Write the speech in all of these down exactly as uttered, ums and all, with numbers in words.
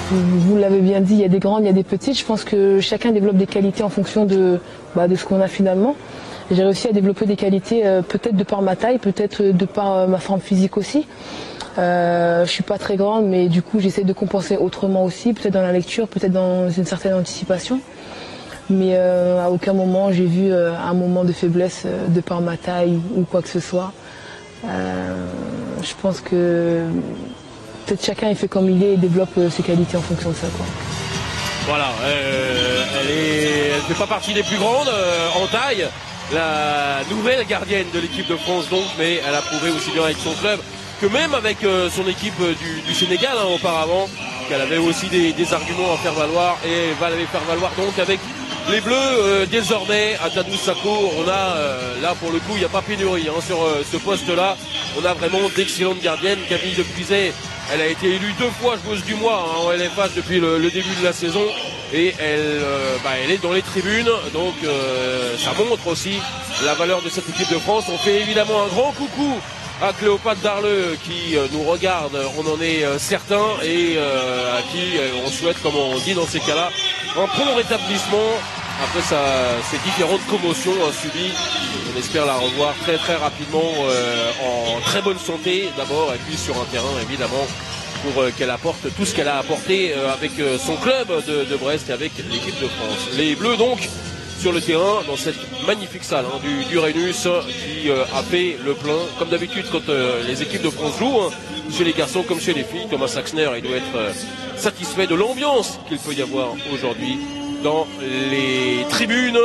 vous l'avez bien dit, il y a des grandes, il y a des petites. Je pense que chacun développe des qualités en fonction de, bah, de ce qu'on a finalement. J'ai réussi à développer des qualités euh, peut-être de par ma taille, peut-être de par euh, ma forme physique aussi. Euh, je suis pas très grande, mais du coup j'essaie de compenser autrement aussi, peut-être dans la lecture, peut-être dans une certaine anticipation. Mais euh, à aucun moment j'ai vu euh, un moment de faiblesse euh, de par ma taille ou quoi que ce soit. Euh, je pense que peut-être chacun est fait comme il est et développe euh, ses qualités en fonction de ça, quoi. Voilà, euh, elle est, elle fait pas partie des plus grandes euh, en taille, la nouvelle gardienne de l'équipe de France donc, mais elle a prouvé aussi bien avec son club que même avec euh, son équipe du, du Sénégal hein, auparavant, qu'elle avait aussi des, des arguments à faire valoir et va les faire valoir donc avec les Bleus euh, désormais. À Tadou Sakho, on a euh, là pour le coup il n'y a pas pénurie hein, sur euh, ce poste-là. On a vraiment d'excellentes gardiennes. Camille Depuiset, elle a été élue deux fois joueuse du mois hein, en L F H depuis le, le début de la saison et elle, euh, bah, elle est dans les tribunes, donc euh, ça montre aussi la valeur de cette équipe de France. On fait évidemment un grand coucou à Cléopâtre Darleux qui euh, nous regarde, on en est euh, certain, et euh, à qui euh, on souhaite, comme on dit dans ces cas-là, un prompt rétablissement après sa, ces différentes commotions hein, subies. On espère la revoir très très rapidement euh, en très bonne santé d'abord, et puis sur un terrain évidemment pour euh, qu'elle apporte tout ce qu'elle a apporté euh, avec euh, son club de, de Brest et avec l'équipe de France. Les Bleus donc sur le terrain dans cette magnifique salle hein, du, du Rhenus qui euh, a fait le plein comme d'habitude quand euh, les équipes de France jouent hein, chez les garçons comme chez les filles. Thomas Saxner il doit être euh, satisfait de l'ambiance qu'il peut y avoir aujourd'hui dans les tribunes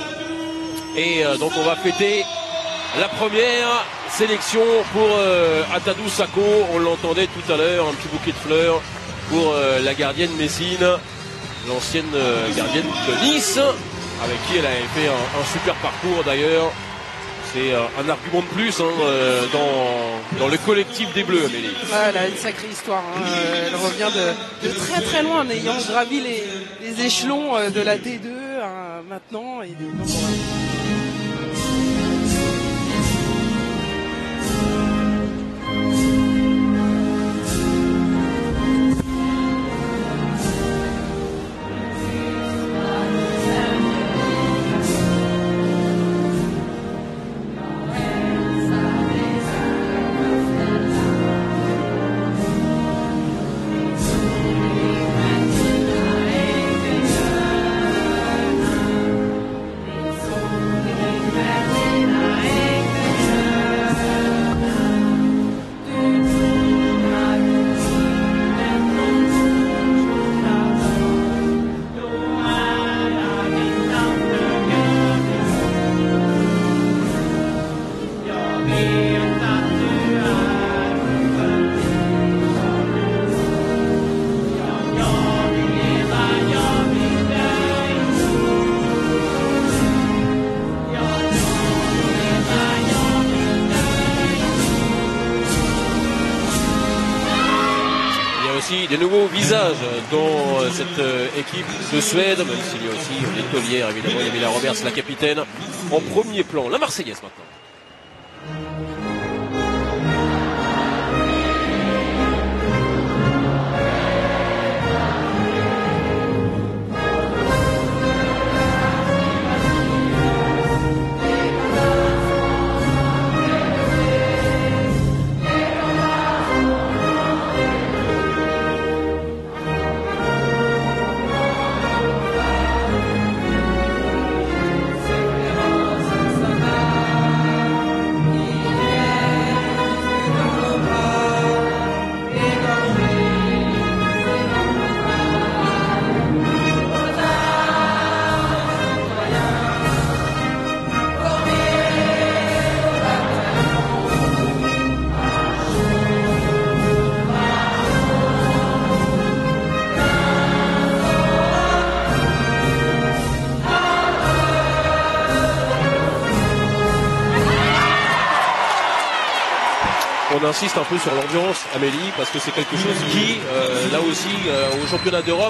et euh, donc on va fêter la première sélection pour euh, Atadou Sakho. On l'entendait tout à l'heure, un petit bouquet de fleurs pour euh, la gardienne Messine, l'ancienne euh, gardienne de Nice, avec qui elle avait fait un, un super parcours d'ailleurs. C'est euh, un argument de plus hein, euh, dans, dans le collectif des Bleus, Amélie. Ouais, elle a une sacrée histoire. Hein. Euh, elle revient de, de très très loin en ayant gravi les, les échelons euh, de la D deux hein, maintenant. Et donc, on va... des nouveaux visages dans cette équipe de Suède, même s'il y a aussi l'écolière évidemment, il y a Mila Roberts, la capitaine, en premier plan. La Marseillaise maintenant. On insiste un peu sur l'ambiance, Amélie, parce que c'est quelque chose qui, euh, là aussi, euh, au championnat d'Europe,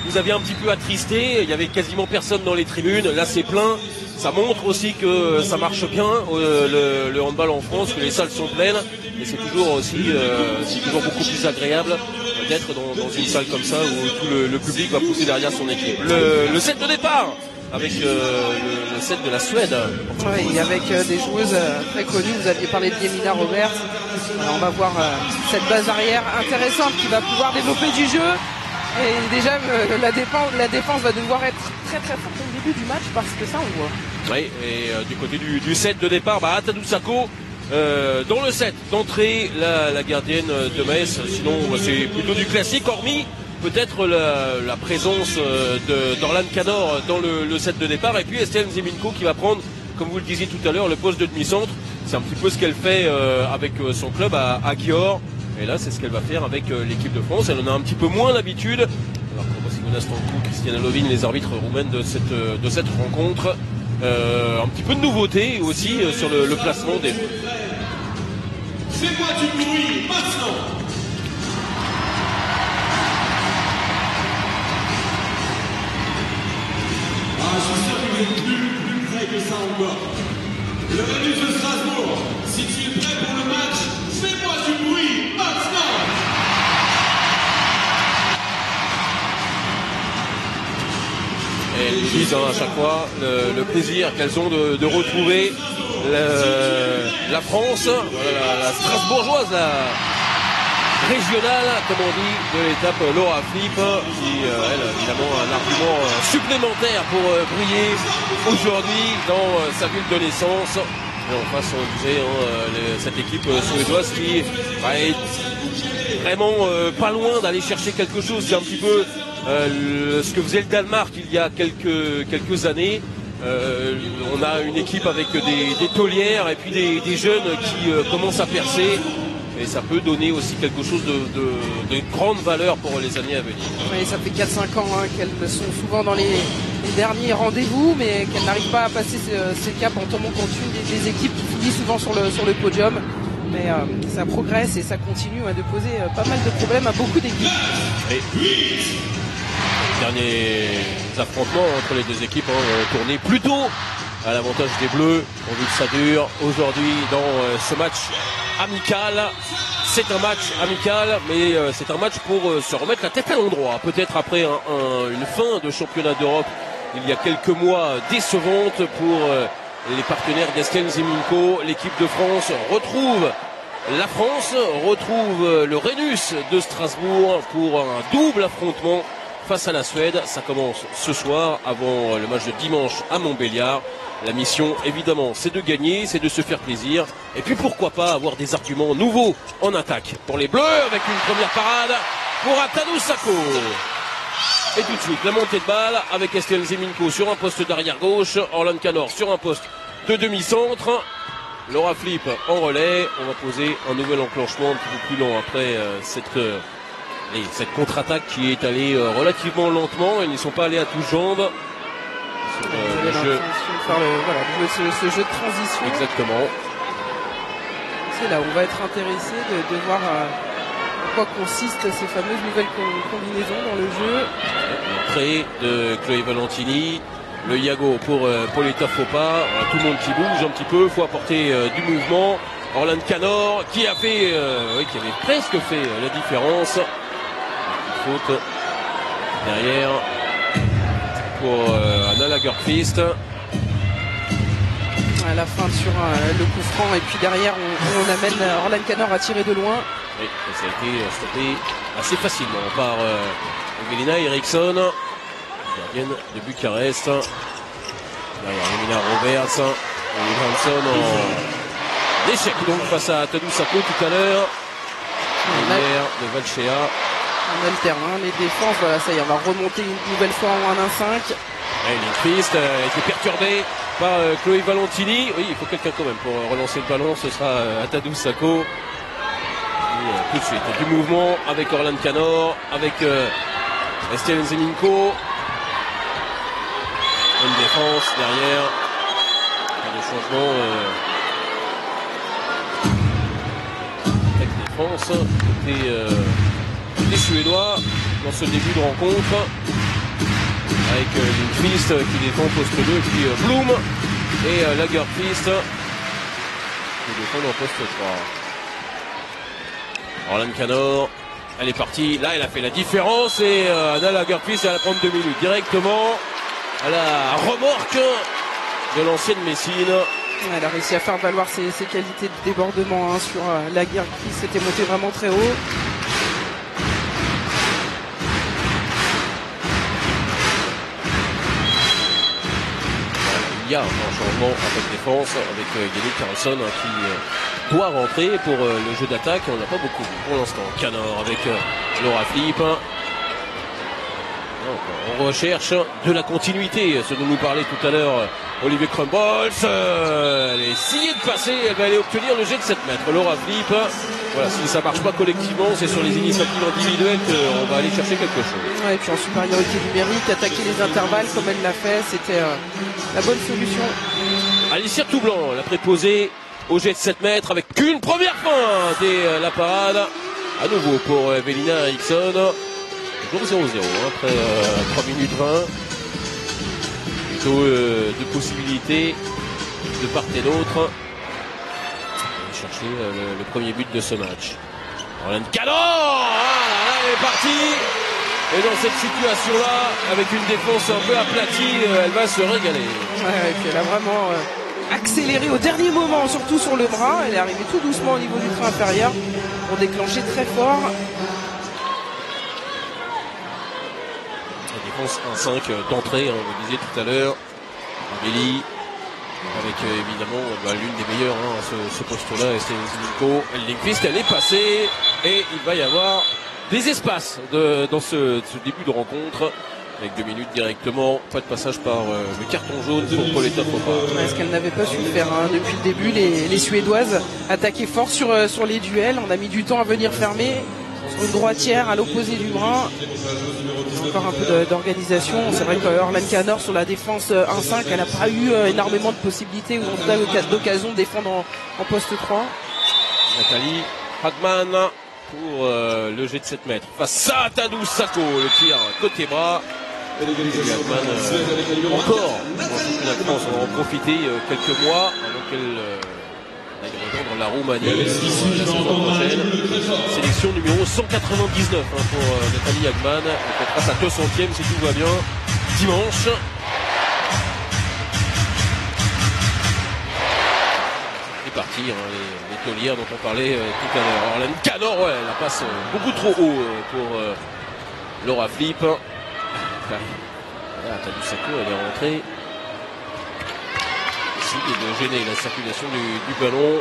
vous aviez un petit peu attristé, il y avait quasiment personne dans les tribunes, là c'est plein. Ça montre aussi que ça marche bien euh, le, le handball en France, que les salles sont pleines, et c'est toujours aussi euh, c'est toujours beaucoup plus agréable d'être dans, dans une salle comme ça où tout le, le public va pousser derrière son équipe. Le, le set de départ avec euh, le, le set de la Suède. Oui, avec euh, des joueuses euh, très connues. Vous aviez parlé de Yemina Roberts. Euh, on va voir euh, cette base arrière intéressante qui va pouvoir développer du jeu. Et déjà, euh, la, défense, la défense va devoir être très très forte au début du match parce que ça, on voit. Oui, et euh, du côté du, du set de départ, bah, Atadou Sakho, euh, dans le set d'entrée, la, la gardienne de Metz. Sinon, bah, c'est plutôt du classique, hormis peut-être la, la présence de d'Orlan Canor dans le, le set de départ. Et puis Estelle Nzeminko qui va prendre, comme vous le disiez tout à l'heure, le poste de demi-centre. C'est un petit peu ce qu'elle fait euh, avec son club à, à Győr. Et là, c'est ce qu'elle va faire avec euh, l'équipe de France. Elle en a un petit peu moins l'habitude. Alors, Simona Stancu, Christiana Lovin, les arbitres roumaines de cette, de cette rencontre. Euh, un petit peu de nouveauté aussi euh, sur le, le placement des... C'est quoi du bruit maintenant? Ah, je suis sûr que vous êtes plus, plus près que ça encore. Le Rhenus de Strasbourg, si tu es prêt pour le match, fais-moi du bruit maintenant. Et elles nous disent hein, à chaque fois le, le plaisir qu'elles ont de, de retrouver le, la France, la, la Strasbourgeoise, la régionale, comme on dit, de l'étape Laura Flip, qui, euh, elle, évidemment, a un argument euh, supplémentaire pour euh, briller aujourd'hui dans euh, sa ville de naissance. Et en face, on disait, hein, les, cette équipe euh, suédoise qui bah, est vraiment euh, pas loin d'aller chercher quelque chose. C'est un petit peu euh, le, ce que faisait le Danemark il y a quelques, quelques années. Euh, on a une équipe avec des, des taulières et puis des, des jeunes qui euh, commencent à percer. Et ça peut donner aussi quelque chose de, de, de grande valeur pour les années à venir. Oui, ça fait quatre cinq ans hein, qu'elles sont souvent dans les, les derniers rendez-vous, mais qu'elles n'arrivent pas à passer ces, ces caps en tombant contre une des, des équipes qui finissent souvent sur le, sur le podium. Mais euh, ça progresse et ça continue hein, de poser euh, pas mal de problèmes à beaucoup d'équipes. Et les derniers affrontements entre les deux équipes hein, ont tourné plutôt à l'avantage des Bleus, pourvu que ça dure aujourd'hui dans euh, ce match amical. C'est un match amical, mais euh, c'est un match pour euh, se remettre la tête à l'endroit. Peut-être après un, un, une fin de championnat d'Europe il y a quelques mois décevante pour euh, les partenaires d'Estelle Nzeminko. L'équipe de France retrouve la France, retrouve euh, le Rhenus de Strasbourg pour un double affrontement face à la Suède. Ça commence ce soir avant le match de dimanche à Montbéliard. La mission, évidemment, c'est de gagner, c'est de se faire plaisir. Et puis, pourquoi pas avoir des arguments nouveaux en attaque pour les Bleus avec une première parade pour Atadou Sakho. Et tout de suite, la montée de balle avec Estelle Nzeminko sur un poste d'arrière gauche. Orlan Canor sur un poste de demi-centre. Laura Flip en relais. On va poser un nouvel enclenchement un petit peu plus long après euh, cette, euh, et cette contre-attaque qui est allée euh, relativement lentement. Ils n'y sont pas allés à toutes jambes. Sur, euh, le jeu. Faire le, voilà, ce, ce jeu de transition. Exactement. C'est là où on va être intéressé de, de voir euh, en quoi consistent ces fameuses nouvelles combinaisons dans le jeu. L'entrée de Chloé Valentini, le Yago pour euh, Pauletta Fopa. Voilà, tout le monde qui bouge un petit peu, il faut apporter euh, du mouvement. Orlan Canor qui a fait, euh, oui, qui avait presque fait euh, la différence. Une faute derrière pour euh, Anna Lagerqvist. À la fin sur euh, le coup franc et puis derrière on, on amène euh, Orlan Canor à tirer de loin. Oui, et ça a été stoppé assez facilement par euh, Evelina Eriksson, gardienne de Bucarest. Derrière Yemina Roberts et Johansson en échec donc face à Atadou Sakho tout à l'heure. Derrière de Valchea. On alterne hein, les défenses, voilà ça y est, on va remonter une nouvelle fois en un un cinq. Lindqvist euh, a été perturbé par euh, Chloé Valentini. Oui, il faut quelqu'un quand même pour euh, relancer le ballon. Ce sera euh, Atadou Sakho. Et, euh, tout de suite, du mouvement avec Orlan Canor, avec euh, Estelle Nzeminko. Une défense derrière. Pas de changement. Euh... Avec défense côté euh, des Suédois dans ce début de rencontre. avec euh, Lindqvist euh, qui défend poste deux, et puis euh, Bloom et euh, Lagerqvist qui défendent en poste trois. Orlan Canor, elle est partie, là elle a fait la différence et euh, Anna Lagerqvist elle va prendre deux minutes directement à la remorque de l'ancienne Messine. Elle a réussi à faire valoir ses, ses qualités de débordement hein, sur euh, Lagerqvist, s'était monté vraiment très haut. Il y a un changement en fait défense avec euh, Yannick Carlson hein, qui euh, doit rentrer pour euh, le jeu d'attaque. On n'a pas beaucoup vu pour l'instant. Canor avec euh, Laura Flip. Donc, on recherche de la continuité, ce dont nous parlait tout à l'heure euh, Olivier Crumbles. Euh, elle a essayé de passer, elle va aller obtenir le jet de sept mètres. Laura Flip. Voilà, si ça marche pas collectivement, c'est sur les initiatives individuelles qu'on va aller chercher quelque chose. Ouais, et puis en supériorité numérique, attaquer les intervalles comme elle l'a fait, c'était euh, la bonne solution. Alicia Toublanc, la préposée au jet de sept mètres avec une première feinte et euh, la parade à nouveau pour euh, Evelina Eriksson. Toujours zéro zéro hein, après euh, trois minutes vingt. Plutôt euh, de possibilités de part et d'autre. Chercher euh, le, le premier but de ce match. Orlan Canor, ah, là, là, elle est partie. Et dans cette situation-là, avec une défense un peu aplatie, euh, elle va se régaler. Ouais, et puis elle a vraiment euh, accéléré au dernier moment, surtout sur le bras. Elle est arrivée tout doucement au niveau du train inférieur pour déclencher très fort. La défense un cinq d'entrée, hein, on le disait tout à l'heure. Amélie. Avec euh, évidemment bah, l'une des meilleures hein, ce, ce poste-là, Estelle Ziminko. Lindqvist, elle est passée et il va y avoir des espaces de, dans ce, ce début de rencontre. Avec deux minutes directement, pas de passage par euh, le carton jaune pour Pauletta Popa. Est-ce qu'elle n'avait pas su le faire hein, depuis le début, les, les Suédoises attaquaient fort sur, euh, sur les duels. On a mis du temps à venir fermer. Sur une droitière à l'opposé du bras. Encore un peu d'organisation. C'est vrai que Orlan Canor sur la défense un cinq, elle n'a pas eu énormément de possibilités ou en tout cas d'occasion de défendre en, en poste trois. Nathalie Hagman pour euh, le jet de sept mètres. Face à Tadou Sako, le tir côté bras. Hagman euh, encore dans championnat de France. On va en profiter euh, quelques mois avant qu'elle euh, rejoindre la Roumanie la saison prochaine. Sélection numéro cent quatre-vingt-dix-neuf hein, pour euh, Nathalie Hagman. Elle passe à deux centième si tout va bien dimanche. C'est parti hein, les, les taulières dont on parlait euh, tout à l'heure. Orlan Canor, ouais, elle la passe euh, beaucoup trop haut euh, pour euh, Laura Flip. Voilà, Tadou Sako, elle est rentrée. Et de gêner la circulation du, du ballon.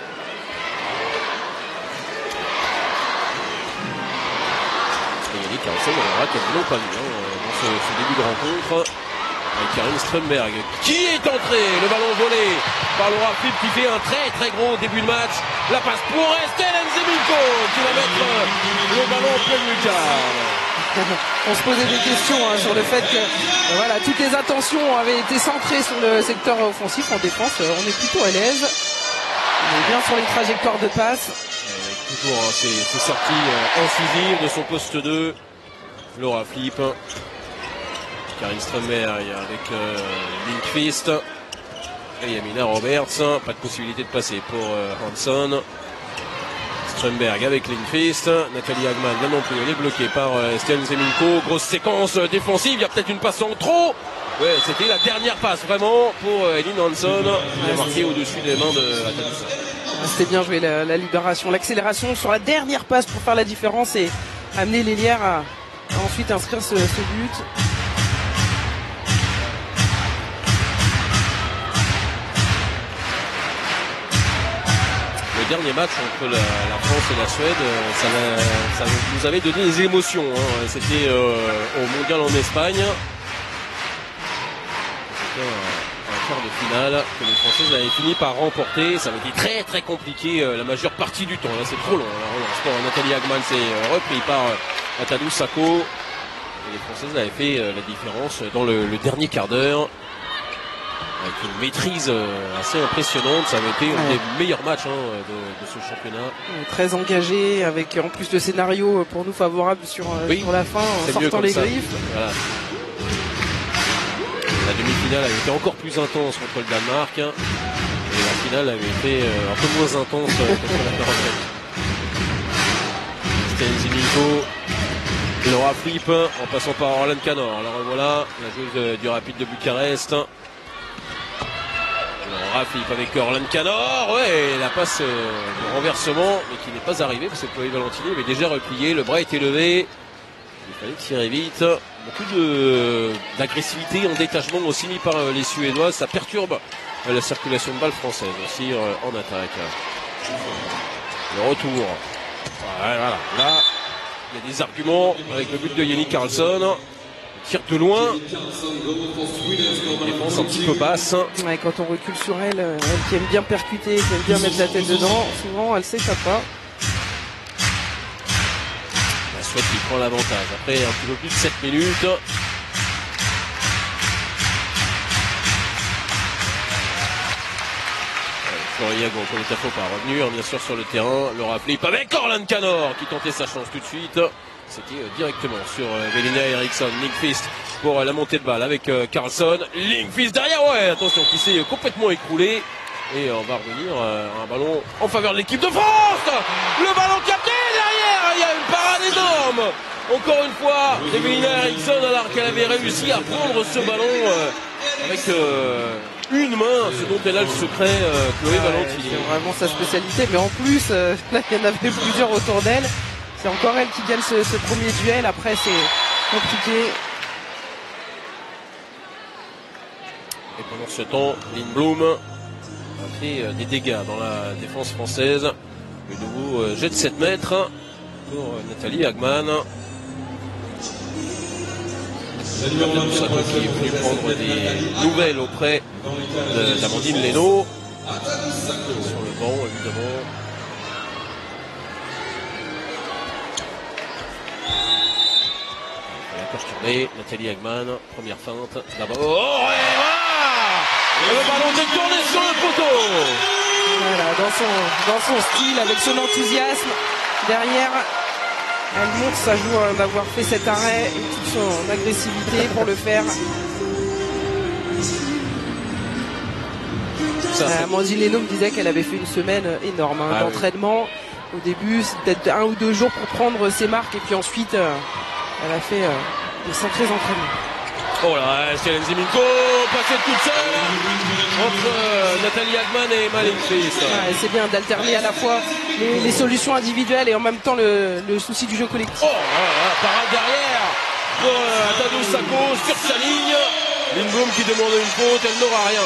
Et Yannick Carlson, on verra qu'elle n'ont pas vu hein, dans ce, ce début de rencontre. Avec Karin Strömberg qui est entré, le ballon volé par Laura Flip qui fait un très très gros début de match. La passe pour Estelle Ziminko qui va mettre le ballon en pleine lucarne. On se posait des questions hein, sur le fait que euh, voilà, toutes les attentions avaient été centrées sur le secteur offensif. En défense, euh, on est plutôt à l'aise. On est bien sur les trajectoires de passe. Euh, toujours hein, ces, ces sorties euh, incisives de son poste deux. Laura Flip. Karin Strömberg avec euh, Lindqvist. Et Yamina Roberts. Pas de possibilité de passer pour euh, Hanson. Strömberg avec Lindqvist, Nathalie Hagman là non plus, elle est bloquée par euh, Estelle Ziminko, grosse séquence euh, défensive, il y a peut-être une passe en trop. Ouais, c'était la dernière passe vraiment pour euh, Elin Hanson, qui a marqué au-dessus des mains de Tadou Sako. C'était bien joué la, la libération, l'accélération sur la dernière passe pour faire la différence et amener l'Hélière à, à ensuite inscrire ce, ce but. Le dernier match entre la, la France et la Suède, ça, ça nous avait donné des émotions. Hein. C'était euh, au Mondial en Espagne. C'était un, un quart de finale que les Françaises avaient fini par remporter. Ça avait été très très compliqué euh, la majeure partie du temps. Là, c'est trop long. Là, Nathalie Hagman s'est euh, repris par euh, Tadou Sako. Et les Françaises avaient fait euh, la différence dans le, le dernier quart d'heure. Avec une maîtrise assez impressionnante, ça avait été un ouais. des meilleurs matchs hein, de, de ce championnat. Très engagé, avec en plus le scénario pour nous favorable sur, oui, sur la fin, en sortant les ça. griffes. Voilà. La demi-finale avait été encore plus intense contre le Danemark. Et la finale avait été un peu moins intense contre la Norvège. Stijn Ziminko, Laura Flip en passant par Orlan Canor. Alors voilà, la joueuse du Rapide de Bucarest. Laura Flip avec Orlan Canor. Ouais, la passe de renversement, mais qui n'est pas arrivée parce que Chloé Valentini avait déjà replié. Le bras était levé. Il fallait tirer vite. Beaucoup d'agressivité en détachement aussi mis par les Suédoises. Ça perturbe la circulation de balles française aussi en attaque. Le retour. Voilà, là, il y a des arguments avec le but de Jenny Karlsson. Tire de loin. Défense un petit peu basse. Ouais, quand on recule sur elle, elle qui aime bien percuter, qui aime bien mettre la tête dedans, souvent elle s'échappe pas. La Suède qui prend l'avantage. Après un petit peu plus de sept minutes. Floriago, comme il faut pas revenir, bien sûr, sur le terrain. Laura Flip avec Orlan Canor qui tentait sa chance tout de suite. C'était euh, directement sur euh, Velina Eriksson. Lindqvist pour euh, la montée de balle avec euh, Karlsson. Lindqvist derrière, ouais, attention, qui s'est euh, complètement écroulé. Et euh, on va revenir euh, un ballon en faveur de l'équipe de France. Le ballon capté derrière, il y a une parade énorme. Encore une fois, Velina Eriksson, alors qu'elle avait réussi à prendre ce ballon euh, avec euh, une main, ce dont elle a le secret, euh, Chloé ouais, Valentini. C'est vraiment sa spécialité, mais en plus, euh, là, il y en avait plusieurs autour d'elle. C'est encore elle qui gagne ce, ce premier duel. Après, c'est compliqué. Et pendant ce temps, Lindblom a fait des dégâts dans la défense française. Le nouveau jet de sept mètres pour Nathalie Hagman. Qui est venu prendre des nouvelles auprès d'Amandine Leno. Sur le banc, évidemment. Tournée, Nathalie Hagman, première feinte, d'abord. Oh, et voilà! Le ballon détourné sur le poteau! Voilà, dans son, dans son style, avec son enthousiasme. Derrière, elle montre sa joie d'avoir fait cet arrêt et toute son agressivité pour le faire. Euh, Amandine Leno me disait qu'elle avait fait une semaine énorme hein, ah, d'entraînement. Oui. Au début, c'est peut-être un ou deux jours pour prendre ses marques et puis ensuite, euh, elle a fait... Euh, des sacrés entraînements. Oh là, Stijn Ziminko, passée toute seule entre euh, Nathalie Hagman et Emma Lindqvist. Ouais, c'est bien d'alterner à la fois les, les solutions individuelles et en même temps le, le souci du jeu collectif. Oh, voilà, parade derrière pour euh, Tadeu Sakho sur sa ligne. Lindblom qui demande une faute, elle n'aura rien.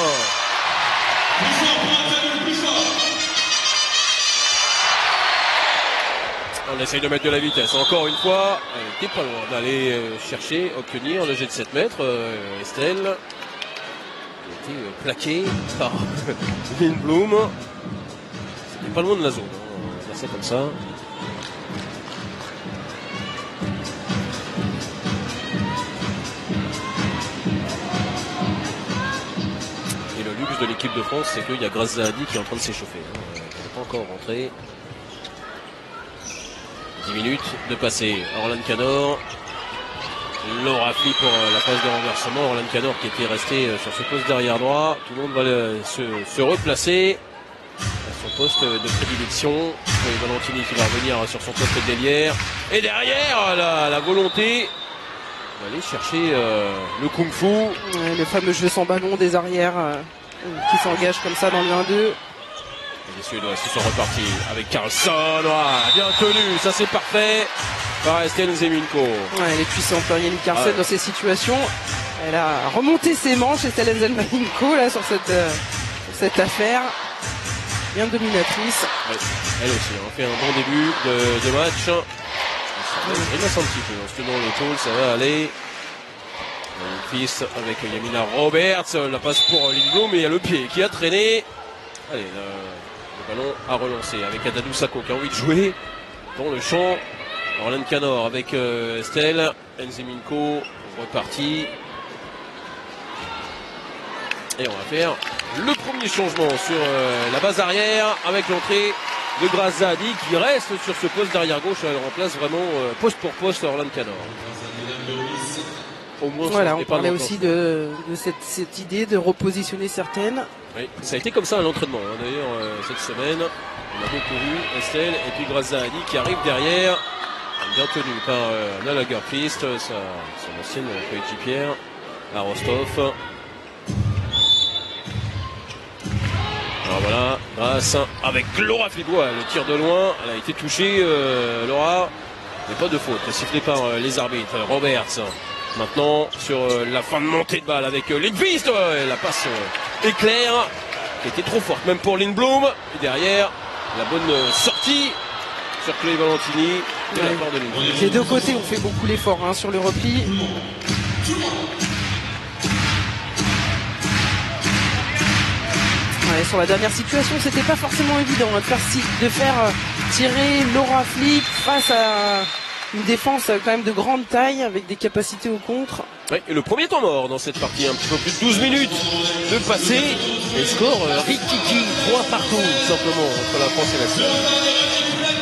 On essaye de mettre de la vitesse encore une fois. Elle n'était pas loin d'aller euh, chercher, obtenir le jet de sept mètres. Euh, Estelle a été euh, plaquée par Lindblom. C'était pas loin de la zone. Hein. On va faire ça comme ça. Et le luxe de l'équipe de France, c'est qu'il y a Graziani qui est en train de s'échauffer. Hein. Elle n'est pas encore rentrée. dix minutes de passer. Orlan Canor. Laura Flip pour la passe de renversement. Orlan Canor qui était resté sur ce poste derrière droit. Tout le monde va le, se, se replacer à son poste de prédilection. Et Valentini qui va revenir sur son poste d'ailière. Et derrière, la, la volonté d'aller chercher euh, le kung-fu. Ouais, le fameux jeu sans ballon des arrières euh, qui s'engagent comme ça dans le un deux. Les Suédois se sont repartis avec Karlsson, oh, bien tenu, ça c'est parfait par Stijn Ziminko. Ouais, elle est puissante, Yannick Karlsson ouais. Dans ces situations. Elle a remonté ses manches et Stijn Ziminko là sur cette, euh, sur cette affaire. Bien dominatrice. Ouais, elle aussi, on hein, fait un bon début de, de match. Elle laisse un petit peu, en se tenant l'épaule, ça va aller. Le fils avec Yamina Roberts, la passe pour Lindblom, mais il y a le pied qui a traîné. Allez, le, le ballon à relancer avec Tadeu Sakho qui a envie de jouer dans le champ. Orlan Canor avec euh, Estelle. Ziminko reparti. Et on va faire le premier changement sur euh, la base arrière avec l'entrée de Graziani qui reste sur ce poste d'arrière gauche. Elle remplace vraiment euh, poste pour poste Orlan Canor. au moins. Voilà, ça on pas parlait longtemps. aussi de, de cette, cette idée de repositionner certaines. Oui, ça a été comme ça à l'entraînement. Hein. D'ailleurs, euh, cette semaine, on a beaucoup vu Estelle et puis Grazahani qui arrive derrière, bien tenu par euh, Anna Lagerfist, sa, son ancienne coéquipière à Rostov. Alors voilà, grâce avec Laura Flibois, le tir de loin, elle a été touchée, euh, Laura, mais pas de faute, sifflé par euh, les arbitres. Roberts, maintenant sur euh, la fin de montée de balle avec euh, Lindqvist, euh, la passe euh, éclair, qui était trop forte même pour Lindblom, et derrière, la bonne euh, sortie sur Chloé Valentini de Ouais. la part de Lindblom. Les deux côtés ont fait beaucoup l'effort hein, sur le repli. Ouais, sur la dernière situation, c'était pas forcément évident hein, de faire, de faire euh, tirer Laura Flip face à une défense euh, quand même de grande taille avec des capacités au contre. Ouais, et le premier temps mort dans cette partie, un petit peu plus de douze minutes de passé. Et le score, euh, Rikiki, trois partout, simplement, entre la France et la Suisse.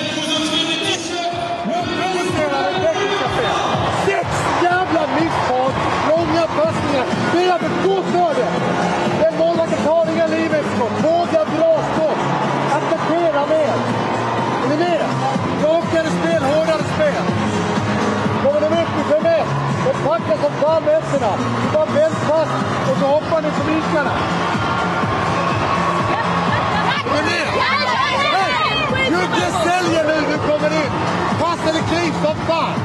Sex jävla misstag, långa passningar, spela för två för det. Den målvakten tar inga livexskott, våga bra skott, attackera mer. Är ni med? Rakare spel, hårdare spel. Kommer de upp i fem ett, de packar som fan med ettorna. Ni bara vänt och så hoppar ni på vikarna. Kom ner! Hej! Jugge säljer nu, du kommer in. Pass eller krig som fan.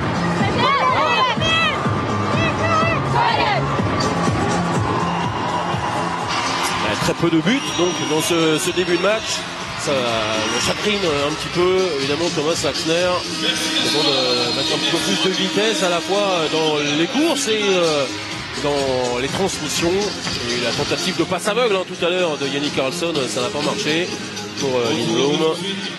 Ouais, très peu de buts donc dans ce, ce début de match. Ça le chagrine un petit peu, évidemment Thomas Laxner demande de mettre un petit peu plus de vitesse à la fois dans les courses et euh, dans les transmissions. Et la tentative de passe aveugle hein, tout à l'heure de Yannick Carlson, ça n'a pas marché pour euh, Lindblom.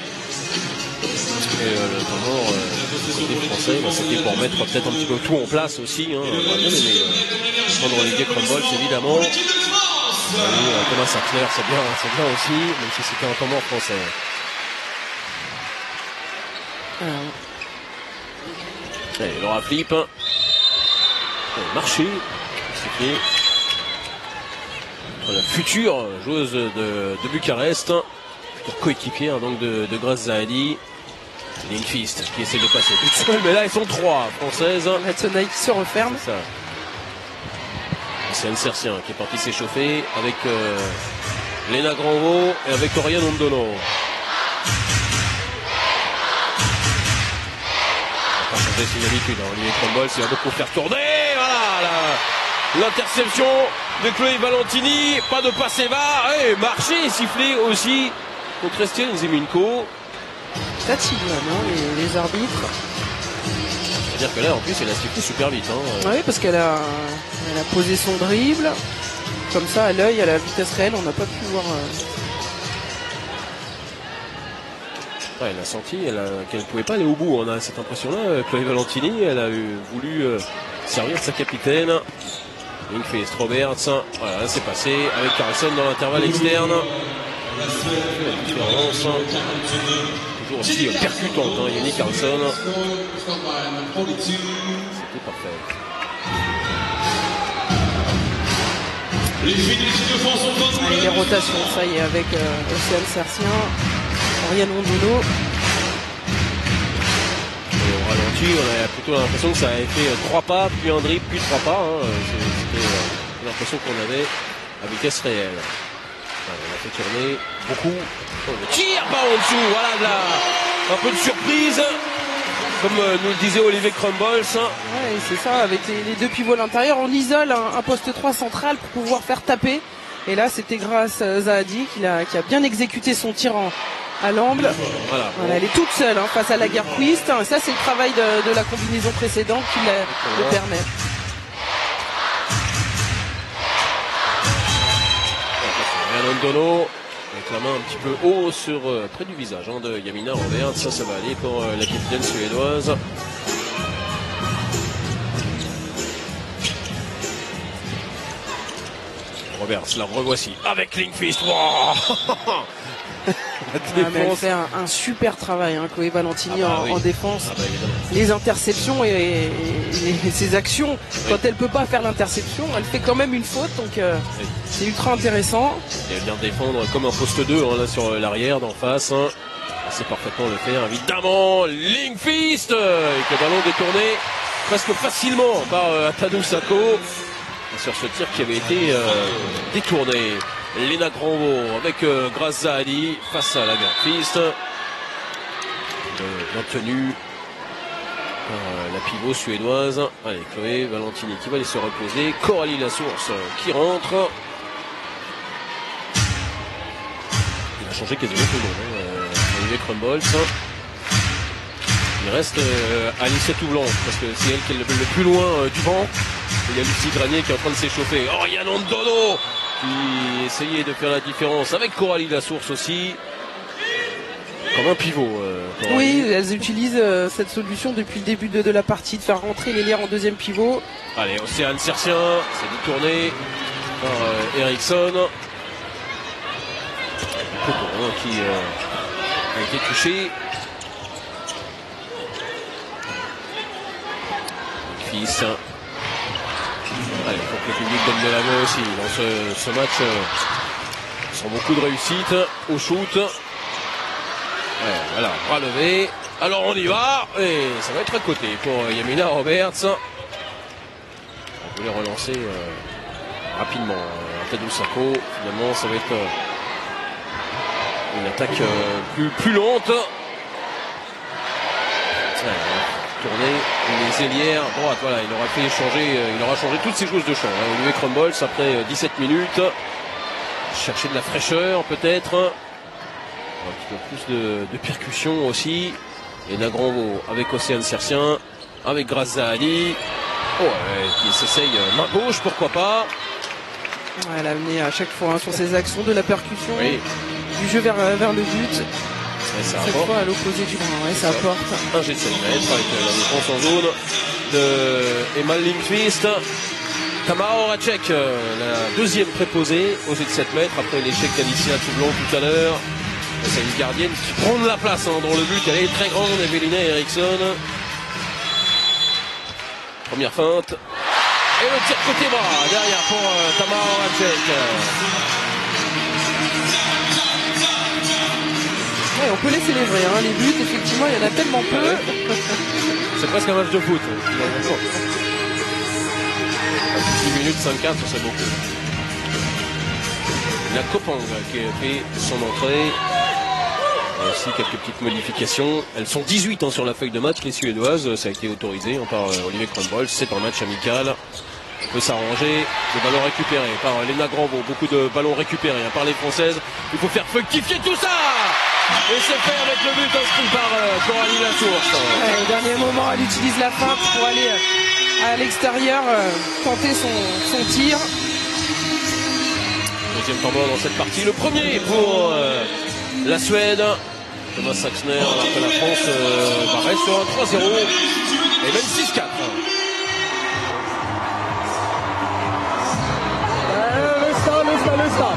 Et euh, le temps mort euh, côté français, bah, c'était pour mettre peut-être un petit peu tout en place aussi. Hein. On va bien aimer euh, prendre Olivier Crumbolts évidemment. Et, euh, Thomas Sackler, c'est bien, c'est bien aussi, même si c'était un temps mort français. Alors, Allez, Laura Flip. Elle marché. Sifflé. La future joueuse de, de Bucarest. Future coéquipière donc de, de Grazahani. Lindqvist qui essaie de passer toute seule, mais là ils sont trois françaises. la tenaille qui se referme. C'est ça. C'est Anne Sercien qui est parti s'échauffer avec euh, Léna Granvaux et avec Oriane Ondono. On va pas changer ses habitudes, hein. Olivier Crumbolts, il va beaucoup faire tourner. Voilà la- l'interception de Chloé Valentini. Pas de passe va. Et marché et sifflé aussi contre Estienne Zeminko. Tatillon, hein, les, les arbitres. C'est-à-dire que là, en plus, elle a sifflé super vite. Hein. Ah oui, parce qu'elle a, elle a posé son dribble. Comme ça, à l'œil, à la vitesse réelle, on n'a pas pu voir. euh, Ouais, elle a senti elle a- qu'elle ne pouvait pas aller au bout. On a cette impression-là. Chloé Valentini, elle a eu, voulu euh, servir de sa capitaine. Lindqvist, Roberts. Voilà, là, c'est passé avec Carlson dans l'intervalle externe. La différence, toujours aussi euh, percutante, hein, Yannick Carlson. C'était parfait. Les filles de l'équipe de France sont en Allez, les rotations, ça y est, avec euh, Océane Sercien, Oriane Ondono. Et au ralenti, on a plutôt l'impression que ça avait fait euh, trois pas, puis un dribble, puis trois pas. Hein. C'est- C'était euh, l'impression qu'on avait à vitesse réelle. Enfin, on a fait tourner beaucoup. Oh, le tir pas en dessous, voilà de la... un peu de surprise. Comme euh, nous le disait Olivier Crumbolts. Ouais, c'est ça, avec les, les deux pivots à l'intérieur, on isole un, un poste trois central pour pouvoir faire taper. Et là, c'était grâce à Zahadi qui a, qui a bien exécuté son tir en, à l'angle. Voilà. Voilà, elle est toute seule hein, face à la Lagerquist. Ça, c'est le travail de, de la combinaison précédente qui la- le permet. Oriane Ondono avec la main un petit peu haut sur euh, près du visage hein, de Yamina Roberts. Ça, ça va aller pour euh, la capitaine suédoise. Roberts, la revoici avec Lindqvist. Wow Ah, mais elle fait un, un super travail, hein, Chloé Valentini, ah bah, en, oui. en défense. Ah bah, les interceptions et, et, et ses actions, oui. quand elle peut pas faire l'interception, elle fait quand même une faute, donc euh, oui. c'est ultra intéressant. Et elle vient défendre comme un poste deux hein, là sur l'arrière d'en face. Hein. Elle sait parfaitement le faire, évidemment. Lingfist avec le ballon détourné presque facilement par euh, Atadou Sako sur ce tir qui avait été euh, détourné. Lena Granvaux avec euh, Grazza Ali face à la Lingfist. Bien tenu par euh, la pivot suédoise. Allez, Chloé Valentini qui va aller se reposer. Coralie Lasource qui rentre. Il a changé quasiment tout le monde. Hein. Euh, Olivier Krumboltz. Il reste euh, Alicia Toublanc parce que c'est elle qui est le, le plus loin euh, du banc. Il y a Lucie Granier qui est en train de s'échauffer. Oh, Yann Andono qui essayait de faire la différence avec Coralie Lasource aussi. Comme un pivot. Euh, oui, elles utilisent euh, cette solution depuis le début de, de la partie, de faire rentrer l'Hélière en deuxième pivot. Allez, Océane Sertien, c'est détourné par euh, Eriksson. Coton qui euh, a été touché. Fils. Allez, il faut que le public donne de la main aussi dans ce, ce match. Euh, sans beaucoup de réussite au shoot. Ouais, voilà, bras levé. Alors on y va. Et ça va être à côté pour Yamina Roberts. On voulait relancer euh, rapidement Atadou Sako. Finalement, ça va être euh, une attaque euh, plus, plus lente. Ouais, tourner les ailières droite, voilà, il aura fait changer, euh, il aura changé toutes ses joueuses de champ. Hein. Olivier Krumboltz après euh, dix-sept minutes. Chercher de la fraîcheur peut-être. Un petit peu plus de, de percussion aussi. Et Granvaux avec Océane Sertien, avec Grazza Ali. Oh, ouais, qui s'essaye main gauche, pourquoi pas. Ouais, elle a amené à chaque fois hein, sur ses actions de la percussion, oui. du jeu vers, vers le but. Ouais, ça Cette apporte. fois à l'opposé du bras, ouais, ça, ça apporte. Un jet de sept mètres avec la défense en zone de Emma Lindqvist. Tamara Horacek, la deuxième préposée au jet de sept mètres après l'échec d'Alicia Toublanc tout à l'heure. C'est une gardienne qui prend de la place hein, dans le but. Elle est très grande, Evelina Eriksson. Première feinte. Et le tir côté bras derrière pour euh, Tamara Horacek. Ouais, on peut les célébrer, hein, les buts, effectivement, il y en a tellement peu. Ouais. C'est presque un match de foot. dix minutes, cinq quatre, c'est beaucoup. La Kopang qui a fait son entrée. Il y a aussi quelques petites modifications. Elles sont dix-huit hein, sur la feuille de match, les Suédoises. Ça a été autorisé hein, par euh, Olivier Krumboltz. C'est un match amical. On peut s'arranger. Le ballon récupéré par euh, Lena Granvaux. Beaucoup de ballons récupérés hein, par les Françaises. Il faut faire fructifier tout ça. Et c'est fait avec le but inscrit par euh, Coralie Lasource. Ouais, au dernier moment, elle utilise la feinte pour aller euh, à l'extérieur, euh, tenter son, son tir. Deuxième temps mort dans cette partie. Le premier pour euh, la Suède. Thomas Saxner, alors que la France euh, va rester sur un trois zéro. Et même six quatre. Lyssna, lyssna, lyssna.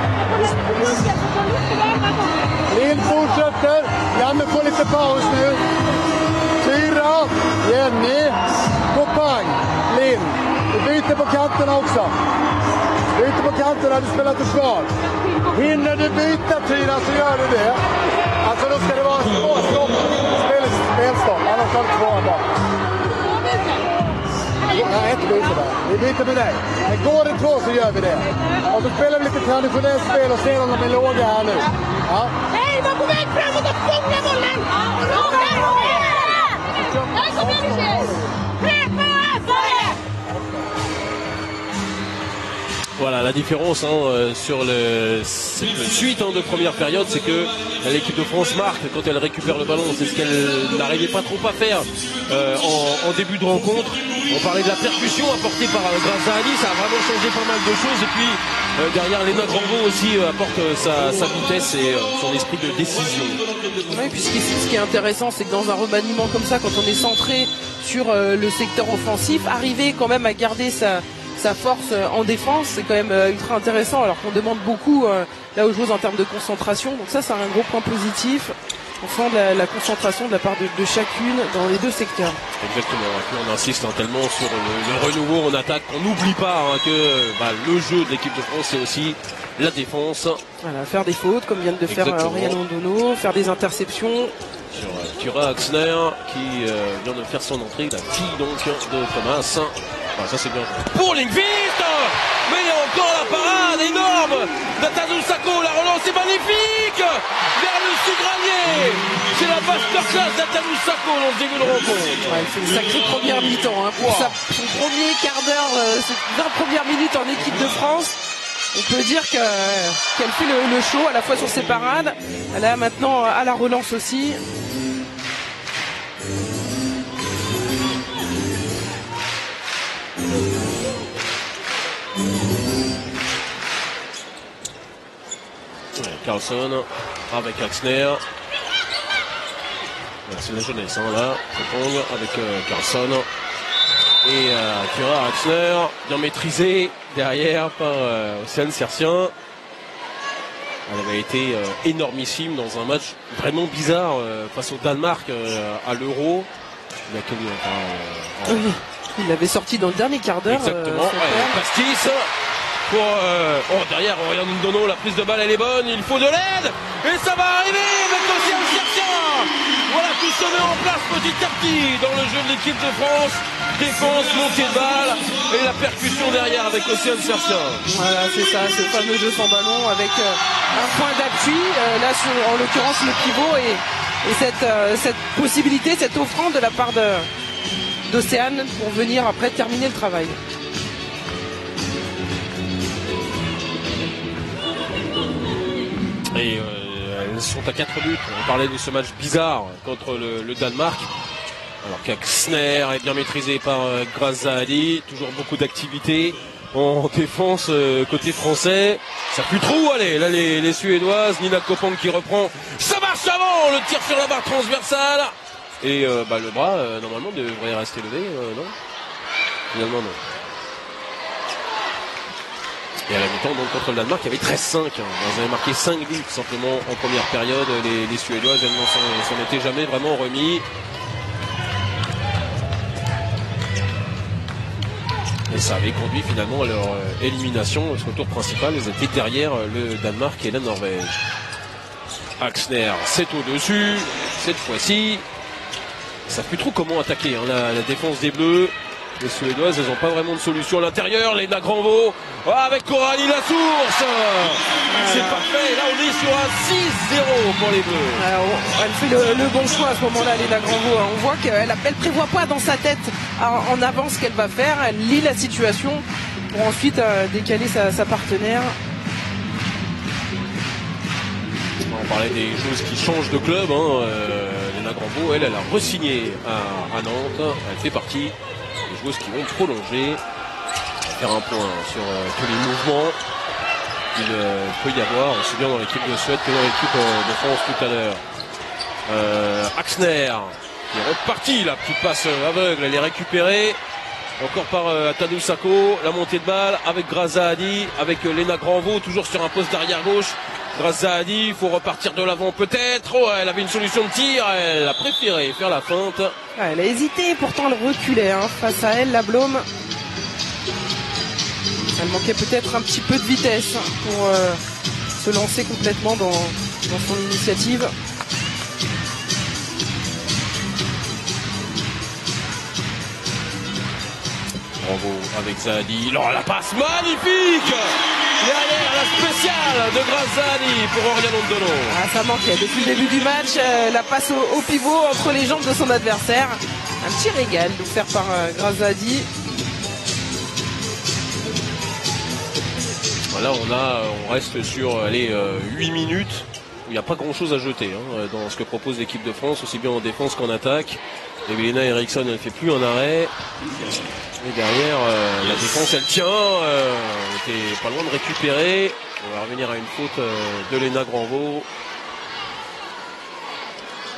Lind fortsätter. Janne får lite paus nu. Tyra, Jenny, Kopang, Lind. Du byter på kanterna också. Byter på kanterna, du spelar försvar. Hinner du byta Tyra så gör du det. Alltså då ska det vara två stopp. Spel, spelstopp, annars tar du två bara. Ja, ett byte där. Vi byter med dig. Men går det två så gör vi det. Och då spelar vi lite traditionellt spel och ser om de är låga här nu. Ja. Nej, de är på väg framåt och fånga bollen! Där kommer vi tjejer! Voilà la différence hein, sur le, cette suite hein, de première période, c'est que l'équipe de France marque quand elle récupère le ballon. C'est ce qu'elle n'arrivait pas trop à faire euh, en, en début de rencontre. On parlait de la percussion apportée par euh, Grazza Ali, ça a vraiment changé pas mal de choses. Et puis euh, derrière, Lena Granvaux aussi euh, apporte euh, sa, sa vitesse et euh, son esprit de décision. Oui, puis ce qui, ce qui est intéressant, c'est que dans un remaniement comme ça, quand on est centré sur euh, le secteur offensif, arriver quand même à garder sa sa force en défense. C'est quand même ultra intéressant, alors qu'on demande beaucoup euh, là aux joueuses en termes de concentration. Donc ça, c'est un gros point positif. On sent de la, la concentration de la part de, de chacune dans les deux secteurs. Exactement. Et puis on insiste hein, tellement sur le, le renouveau en attaque qu'on n'oublie pas hein, que bah, le jeu de l'équipe de France, c'est aussi la défense. Voilà, faire des fautes comme vient de faire Oriane Londono, faire des interceptions. Sur euh, Tura Axner qui euh, vient de faire son entrée, la fille donc de Thomas. Enfin, ça c'est bien. Pour Lindqvist, mais il y a encore la parade énorme d'Atadou Sako, la relance est magnifique vers le Sugranier. C'est la masterclass d'Atadou Sako dans ce début de rencontre. Ouais, c'est une sacrée première mi-temps hein, pour wow. sa, son premier quart d'heure, euh, ses vingt premières minutes en équipe de France. On peut dire que, euh, qu'elle fait le, le show à la fois sur ses parades, elle a maintenant à la relance aussi. Carlson avec Axner. C'est la jeunesse hein, là, Kopong avec euh, Carlson. Et euh, Tura Axner, bien maîtrisé derrière par euh, Océane Sertien. Elle avait été euh, énormissime dans un match vraiment bizarre euh, face au Danemark euh, à l'Euro. Il, euh, oui, il l'avait sorti dans le dernier quart d'heure. Exactement, euh, ouais, pastis. Pour euh, oh, derrière Oriane Londono, la prise de balle elle est bonne, il faut de l'aide et ça va arriver avec Océane Sertien. Voilà, tout se met en place petit à petit dans le jeu de l'équipe de France. Défense, montée de balle et la percussion derrière avec Océane Sertien. Voilà, c'est ça, ce fameux jeu sans ballon avec euh, un point d'appui, euh, là sur, en l'occurrence le pivot et, et cette, euh, cette possibilité, cette offrande de la part de, d'Océane pour venir après terminer le travail. Et euh, elles sont à quatre buts. On parlait de ce match bizarre contre le, le Danemark. Alors qu'Axner est bien maîtrisé par euh, Grazali. Toujours beaucoup d'activité en défense euh, côté français. Ça pue trop, allez. Là les, les Suédoises. Nina Kopong qui reprend. Ça marche avant. Le tir sur la barre transversale. Et euh, bah, le bras, euh, normalement, devrait rester levé. Euh, non Finalement, non. Et à la mi-temps, donc contre le Danemark, il y avait treize cinq. Hein. Ils avaient marqué cinq buts simplement en première période. Les, les Suédoises, elles n'en s'en étaient jamais vraiment remis. Et ça avait conduit finalement à leur euh, élimination. Parce qu'au tour principal, ils étaient derrière euh, le Danemark et la Norvège. Axner, c'est au-dessus. Cette fois-ci, ils ne savent plus trop comment attaquer hein, la, la défense des Bleus. Les Suédoises, elles n'ont pas vraiment de solution à l'intérieur. Léna Granvaux oh, avec Coralie Lasource. C'est parfait. Là, on est sur un six zéro pour les Bleus. Alors, elle fait le, le bon choix à ce moment-là, Léna Granvaux. On voit qu'elle ne prévoit pas dans sa tête en, en avant ce qu'elle va faire. Elle lit la situation pour ensuite euh, décaler sa, sa partenaire. On parlait des joueuses qui changent de club. Hein. Euh, Léna Granvaux, elle, elle a re-signé à, à Nantes. Elle fait partie des joueuses qui vont prolonger, faire un point sur euh, tous les mouvements qu'il euh, peut y avoir, aussi bien dans l'équipe de Suède que dans l'équipe euh, de France tout à l'heure. Euh, Axner qui est reparti, la petite passe aveugle, elle est récupérée encore par euh, Atadou Sako, la montée de balle avec Grazali, avec euh, Léna Granvaux, toujours sur un poste d'arrière gauche. Grazali, il faut repartir de l'avant peut-être. Oh, elle avait une solution de tir, elle a préféré faire la feinte. Ah, elle a hésité, pourtant elle reculait hein, face à elle, la Blôme. Elle manquait peut-être un petit peu de vitesse pour euh, se lancer complètement dans, dans son initiative. Bravo avec Zahadi. Oh, la passe magnifique derrière la spéciale de Grazali pour Oriane Londono. Ah, ça manquait depuis le début du match. Euh, la passe au, au pivot entre les jambes de son adversaire. Un petit régal offert par euh, Grazali. Voilà, on a, on reste sur allez, euh, huit minutes où il n'y a pas grand chose à jeter hein, dans ce que propose l'équipe de France, aussi bien en défense qu'en attaque. Evelina Eriksson ne fait plus un arrêt. Et derrière, euh, la défense, elle tient. Euh, on était pas loin de récupérer. On va revenir à une faute euh, de Léna Granvaux.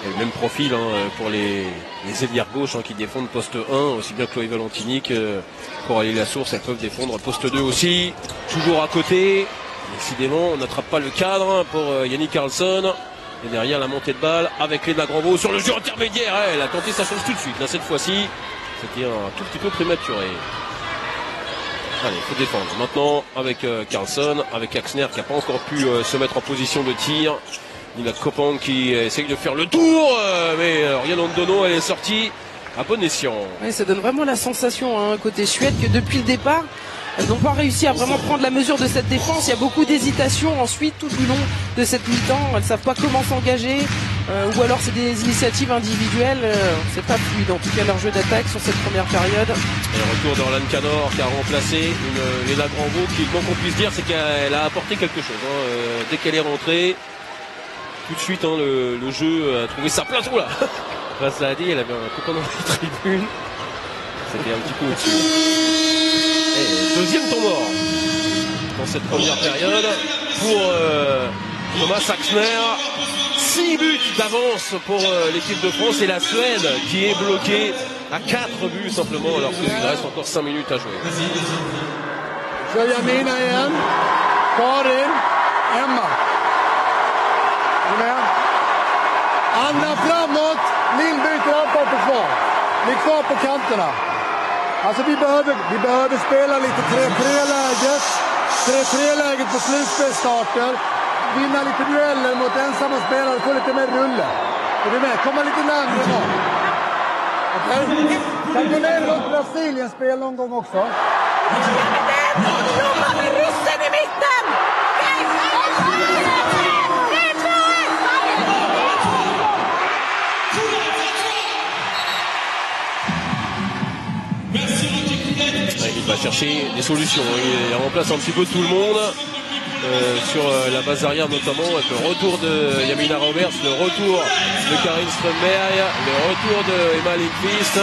Et le même profil hein, pour les, les ailières gauches hein, qui défendent poste un, aussi bien Chloé Valentini que Coralie Lassource, elles peuvent défendre poste deux aussi. Toujours à côté, décidément on n'attrape pas le cadre hein, pour Yannick Carlson. Et derrière la montée de balle avec Léna Granvaux sur le jeu intermédiaire. Ouais, elle a tenté sa chance tout de suite. Là cette fois-ci, c'était un tout petit peu prématuré. Allez, il faut défendre. Maintenant avec euh, Carlson, avec Axner qui n'a pas encore pu euh, se mettre en position de tir. Nina Kopang qui euh, essaye de faire le tour. Euh, mais euh, Oriane Ondono, elle est sortie à bon escient. Oui, ça donne vraiment la sensation, hein, côté Suède, que depuis le départ, elles n'ont pas réussi à vraiment prendre la mesure de cette défense. Il y a beaucoup d'hésitation ensuite tout du long de cette mi-temps. Elles ne savent pas comment s'engager. Euh, ou alors c'est des initiatives individuelles. Euh, c'est pas fluide en tout cas leur jeu d'attaque sur cette première période. Et le retour d'Orlan Canor qui a remplacé une Léna Granvaux qui, quoi qu'on puisse dire, c'est qu'elle a apporté quelque chose. Hein. Euh, dès qu'elle est rentrée, tout de suite hein, le, le jeu a trouvé sa place. Oula Grâce à Adi, elle avait un copain dans les tribunes. C'était un petit peu au-dessus. Et deuxième temps mort dans cette première période pour euh, Thomas Axner. six buts d'avance pour euh, l'équipe de France et la Suède qui est bloquée à quatre buts simplement alors qu'il reste encore cinq minutes à jouer. Kör Jamina igen. Karin. Emma. Är du med? Anna framåt. Lill byter antal försvar. Ni är kvar på kanterna. Alltså vi behöver, vi behöver spela lite tre tre-läget. tre tre-läget på slutspelsstarter. Vinna lite dueller mot ensamma spelare. Få lite mer rulle. Är du med? Komma lite närmare någon. Okej? Okay? Kan gå ner mot Brasilien spel någon gång också. Nu har vi ryssen i mitten! Il va chercher des solutions, il remplace un petit peu tout le monde euh, sur euh, la base arrière notamment avec le retour de Yamina Roberts, le retour de Karin Strömberg, le retour de Emma Lindqvist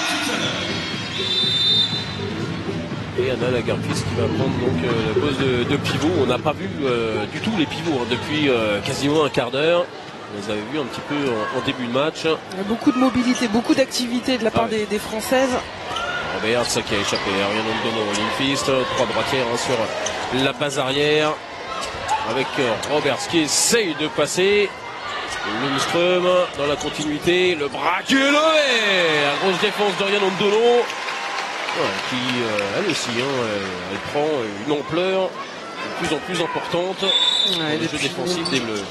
et Anna Lagerqvist qui va prendre donc euh, le poste de, de pivot. On n'a pas vu euh, du tout les pivots hein, depuis euh, quasiment un quart d'heure. On les avait vus un petit peu en, en début de match. Il y a beaucoup de mobilité, beaucoup d'activité de la part ah ouais. des, des Françaises. Roberts qui a échappé à Oriane Ondono, Lindqvist, trois droitières hein, sur la base arrière avec Roberts qui essaye de passer. Lindström dans la continuité, le bras qui est levé. La grosse défense d'Oriane Ondono ouais, qui euh, elle aussi hein, elle, elle prend une ampleur de plus en plus importante ouais, dans le jeu défensif des Bleus.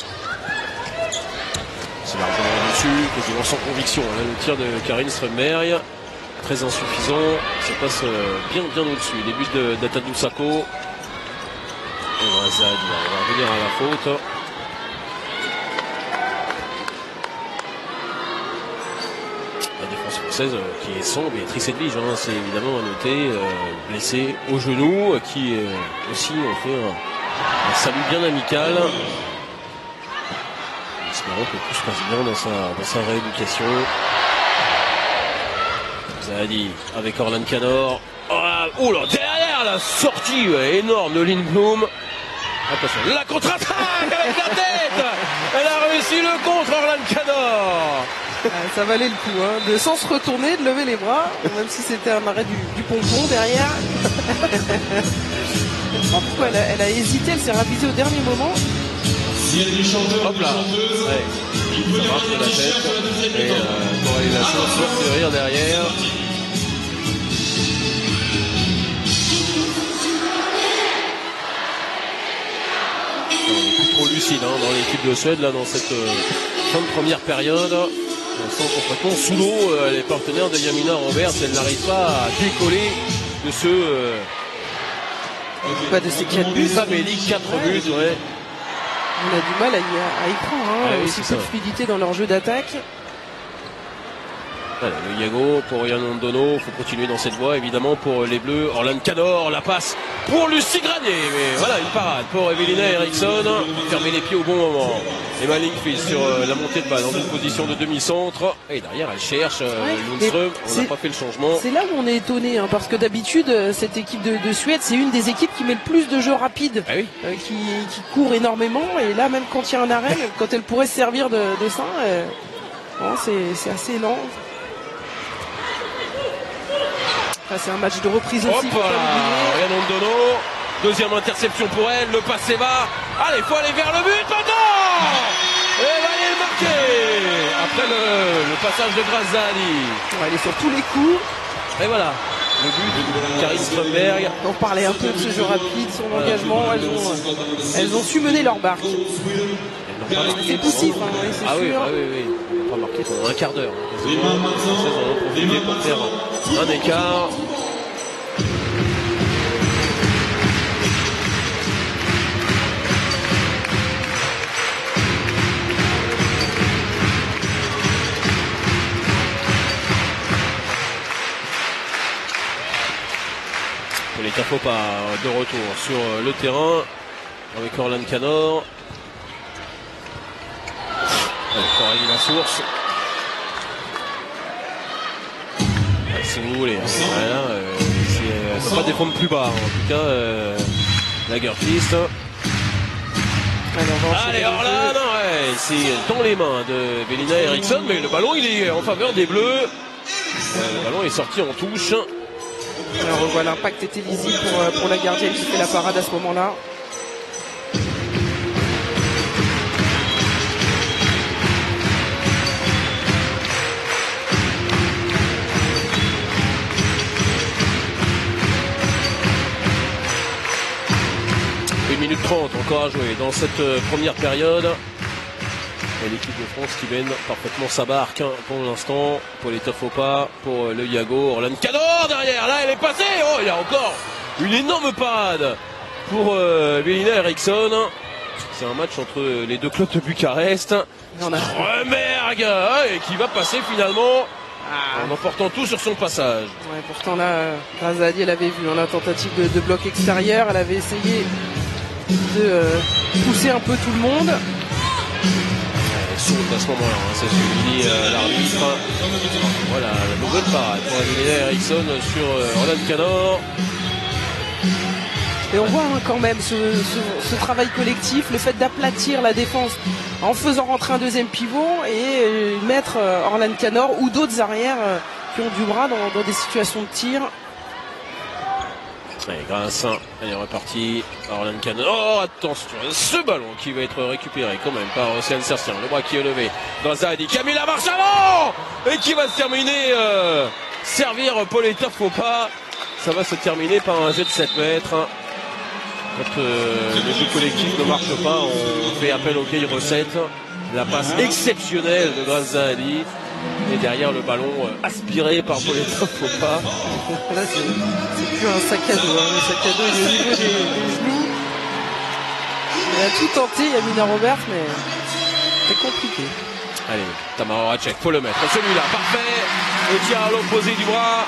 C'est largement dessus, quasiment sans conviction. Là, le tir de Karin Strömberg très insuffisant, ça passe bien bien au-dessus. Les buts de d'Atadou Sako. Et Razad, on va revenir à la faute. La défense française qui est sombre et Trice Edwige, hein, c'est évidemment à noter, euh, blessé au genou, qui euh, aussi ont fait un, un salut bien amical. Espérons que tout se passe bien dans sa, dans sa rééducation. Zahadi avec Orlan Canor. Oh là, derrière la sortie ouais, énorme de Lindblom. Attention, la contre-attaque avec la tête. Elle a réussi le contre Orlan Canor. Ça valait le coup, hein, de sans se retourner, de lever les bras, même si c'était un arrêt du, du pompon derrière. Pourquoi elle a, elle a hésité, elle s'est ravisée au dernier moment. Hop là, ouais. Ça marche de la tête. Et euh, Coralie Lassource sort de rire derrière. On est plus trop lucide hein, dans l'équipe de Suède là dans cette euh, fin de première période. On sent complètement sous l'eau euh, les partenaires de Yamina Roberts. Elle n'arrive pas à décoller de ce euh, pas de ces quatre buts. Famélique, quatre buts, ouais. On a du mal à y, à y prendre, hein. Ah oui, aussi peu de fluidité dans leur jeu d'attaque. Voilà, le Yago pour Oriane Ondono, il faut continuer dans cette voie évidemment pour les Bleus. Orlan Canor, la passe pour Lucie Granier, mais voilà une parade pour Evelina Eriksson, fermer les pieds au bon moment. Emma Lindqvist sur euh, la montée de balle dans une position de demi-centre et derrière elle cherche euh, ouais, Lundström, on n'a pas fait le changement. C'est là où on est étonné hein, parce que d'habitude cette équipe de, de Suède c'est une des équipes qui met le plus de jeux rapides, ah oui. euh, qui, qui court énormément et là même quand il y a un arrêt, quand elle pourrait se servir de, de ça. Euh... Non, c'est assez lent. Enfin, c'est un match de reprise aussi. Hop là, Rhiannon Dono. Deuxième interception pour elle. Le passé va. Allez, il faut aller vers le but maintenant. Et elle va aller le marquer. Après le, le passage de Graziani. Ouais, elle est sur tous les coups. Et voilà. Le but de Karin Strömberg. On parlait un peu de ce jeu rapide, son engagement. Elles ont, elles ont su mener leur barque. C'est poussif, hein, oui, c'est ah sûr. Oui, ah oui, oui. On va marquer pendant un quart d'heure. Les Françaises en ont profité pour faire un écart. Les Tafopa de retour sur le terrain avec Orlan Canor. Coralie Lasource. Si vous voulez, hein. Voilà, euh, elle ne peut pas défendre plus bas, hein. En tout cas, euh, la Gerfist. Allez, alors là, non, ouais, c'est dans les mains de Belina Eriksson, mais le ballon il est en faveur des Bleus. Euh, le ballon est sorti en touche. Alors on voit l'impact était lisible pour, pour la gardienne qui fait la parade à ce moment-là. une minute trente encore à jouer dans cette première période. Et l'équipe de France qui mène parfaitement sa barque, hein, pour l'instant. Pour les Tafopa, pour le Yago. Orlan Canor derrière, là elle est passée. Oh, il y a encore une énorme parade pour euh, Belina Eriksson. C'est un match entre les deux clubs de Bucarest. Strömberg, hein, qui va passer finalement ah. en emportant tout sur son passage. Ouais, pourtant là, Graziani, elle avait vu hein, la tentative de, de bloc extérieur. Elle avait essayé de euh, pousser un peu tout le monde. Saute à ce moment-là, hein, c'est suivi euh, l'arbitre. Voilà, la bonne parade pour Belina Eriksson sur euh, Orlan Canor. Et on voit hein, quand même ce, ce, ce travail collectif, le fait d'aplatir la défense en faisant rentrer un deuxième pivot et euh, mettre euh, Orlan Canor ou d'autres arrières euh, qui ont du bras dans, dans des situations de tir. Allez, grâce, elle est repartie. Orlan Canor. Oh, attention, ce ballon qui va être récupéré quand même par Océane Sertien. Le bras qui est levé. Graziani, Camilla marche avant et qui va se terminer, euh, servir Pauletta Fopa. Ça va se terminer par un jet de sept mètres. Quand euh, le jeu collectif ne marche pas, on fait appel aux vieilles recettes. La passe exceptionnelle de Graziani. Et derrière le ballon euh, aspiré par Pauletta Fopa. Là c'est plus un sac à dos, hein. Le sac à dos il est au niveau des, des genoux. Elle a tout tenté, Yamina Roberts, mais c'est compliqué. Allez, Tamara Horacek, faut le mettre. Celui-là, parfait. Le tir à l'opposé du bras.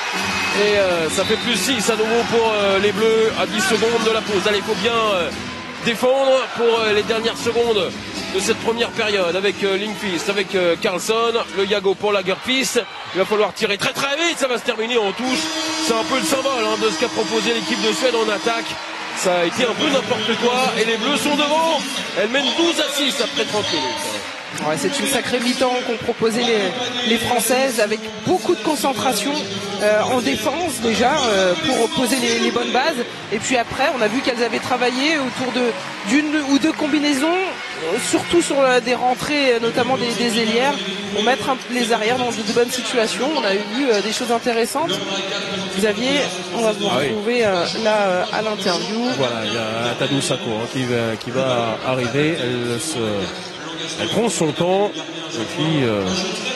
Et euh, ça fait plus six à nouveau pour euh, les Bleus à dix secondes de la pause. Allez, il faut bien euh, défendre pour euh, les dernières secondes de cette première période avec euh, Lindqvist, avec euh, Karlsson, le Yago pour la Gerfist. Il va falloir tirer très très vite, ça va se terminer en touche. C'est un peu le symbole hein, de ce qu'a proposé l'équipe de Suède en attaque. Ça a été un peu n'importe quoi et les Bleus sont devant. Elles mènent douze à six après trente minutes. Ouais, c'est une sacrée mi-temps qu'ont proposé les, les Françaises avec beaucoup de concentration euh, en défense déjà euh, pour poser les, les bonnes bases. Et puis après, on a vu qu'elles avaient travaillé autour de d'une ou deux combinaisons, euh, surtout sur euh, des rentrées, notamment des, des ailières, pour mettre un, les arrières dans de, de bonnes situations. On a vu euh, des choses intéressantes. Xavier, on va vous ah retrouver oui. euh, là euh, à l'interview. Voilà, il y a Tadou Sako hein, qui, va, qui va arriver. Elle se... Elle prend son temps et puis euh,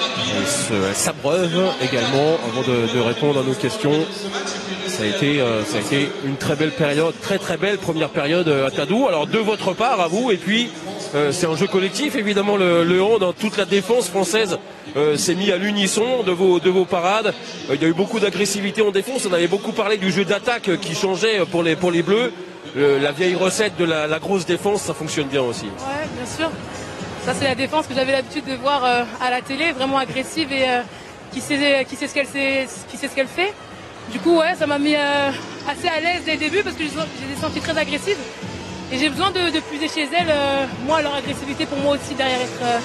elle s'abreuve également avant de, de répondre à nos questions. Ça a été, euh, ça a été une très belle période, très très belle première période à Tadou. Alors de votre part à vous et puis euh, c'est un jeu collectif évidemment le, le hand, dans toute la défense française euh, s'est mis à l'unisson de vos, de vos parades. Euh, il y a eu beaucoup d'agressivité en défense. On avait beaucoup parlé du jeu d'attaque qui changeait pour les, pour les Bleus. Le, la vieille recette de la, la grosse défense, ça fonctionne bien aussi. Ouais, bien sûr. Ça, c'est la défense que j'avais l'habitude de voir euh, à la télé, vraiment agressive et euh, qui sait, qui sait ce qu'elle sait, qui sait ce qu'elle fait. Du coup, ouais, ça m'a mis euh, assez à l'aise dès le début parce que je les ai senties très agressives. Et j'ai besoin de, de puiser chez elles, euh, moi, leur agressivité pour moi aussi derrière être, euh,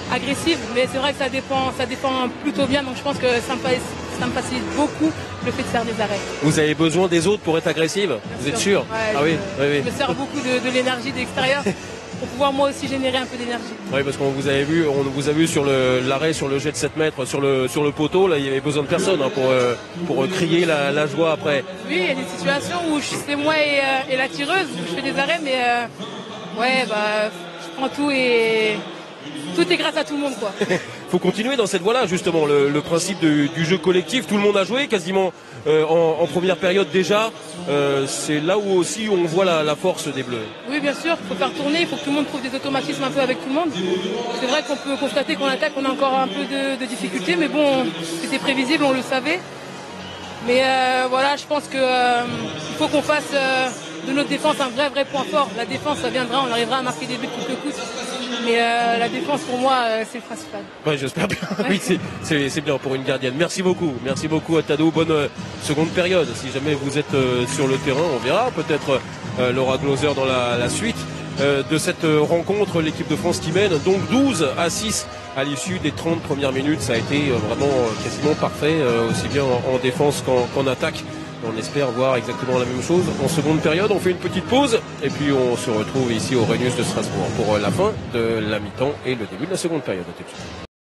agressive, mais c'est vrai que ça dépend, ça dépend plutôt bien, donc je pense que ça me, ça me facilite beaucoup le fait de faire des arrêts. Vous avez besoin des autres pour être agressive? Bien Vous sûr. êtes sûr? Ouais, Ah je, oui, oui, oui. je me sers beaucoup de, de l'énergie de l'extérieur pour pouvoir moi aussi générer un peu d'énergie. Oui, parce qu'on vous avait vu, on vous a vu sur l'arrêt, sur le jet de sept mètres, sur le, sur le poteau, là il y avait besoin de personne hein, pour, euh, pour crier la, la joie après. Oui, il y a des situations où c'est moi et, euh, et la tireuse, où je fais des arrêts, mais euh, ouais, bah, je prends tout et tout est grâce à tout le monde, quoi. Faut continuer dans cette voie-là, justement, le, le principe de, du jeu collectif. Tout le monde a joué quasiment euh, en, en première période déjà. Euh, c'est là où aussi on voit la, la force des Bleus. Oui, bien sûr, il faut faire tourner, il faut que tout le monde trouve des automatismes un peu avec tout le monde. C'est vrai qu'on peut constater qu'en attaque, on a encore un peu de, de difficultés, mais bon, c'était prévisible, on le savait. Mais euh, voilà, je pense qu'il euh, faut qu'on fasse euh, de notre défense un vrai, vrai point fort. La défense, ça viendra, on arrivera à marquer des buts coûte que coûte. Mais euh, la défense, pour moi, euh, c'est le principal. Ouais, j'espère bien. Oui, c'est bien pour une gardienne. Merci beaucoup. Merci beaucoup à Tado. Bonne euh, seconde période. Si jamais vous êtes euh, sur le terrain, on verra peut-être euh, Laura Glauser dans la, la suite euh, de cette euh, rencontre. L'équipe de France qui mène donc douze à six à l'issue des trente premières minutes. Ça a été euh, vraiment euh, quasiment parfait, euh, aussi bien en, en défense qu'en qu'en attaque. On espère voir exactement la même chose en seconde période. On fait une petite pause et puis on se retrouve ici au Rhenus de Strasbourg pour la fin de la mi-temps et le début de la seconde période.